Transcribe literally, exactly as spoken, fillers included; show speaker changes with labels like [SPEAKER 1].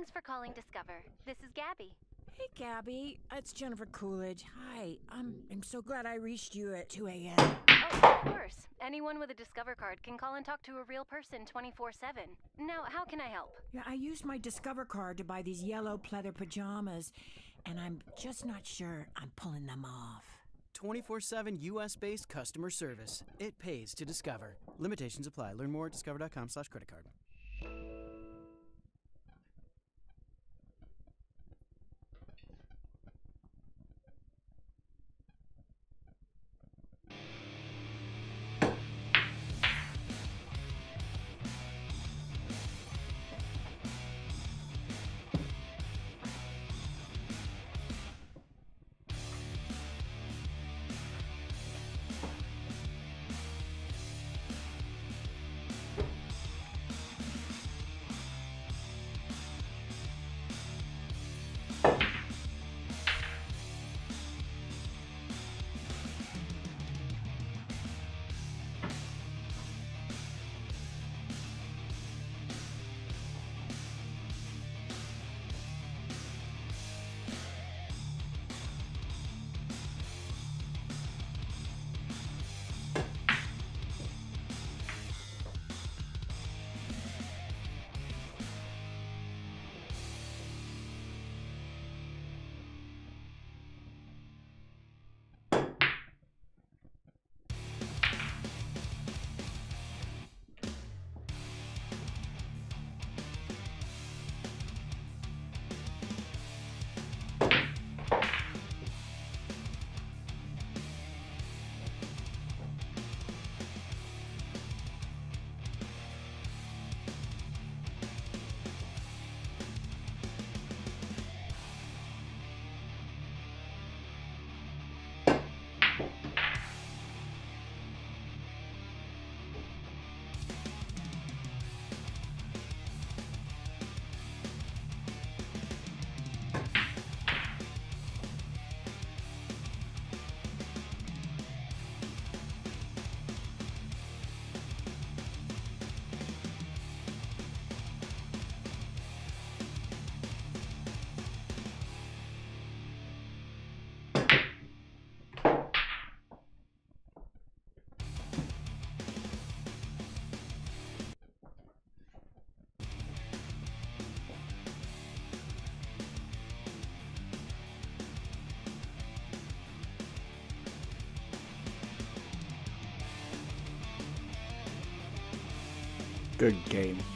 [SPEAKER 1] Thanks for calling Discover. This is Gabby.
[SPEAKER 2] Hey, Gabby. It's Jennifer Coolidge. Hi. I'm, I'm so glad I reached you at two A M
[SPEAKER 1] Oh, of course. Anyone with a Discover card can call and talk to a real person twenty-four seven. Now, how can I help?
[SPEAKER 2] Yeah, I used my Discover card to buy these yellow pleather pajamas, and I'm just not sure I'm pulling them off.
[SPEAKER 3] twenty-four seven U S based customer service. It pays to Discover. Limitations apply. Learn more at discover.com slash credit card.
[SPEAKER 4] Good game.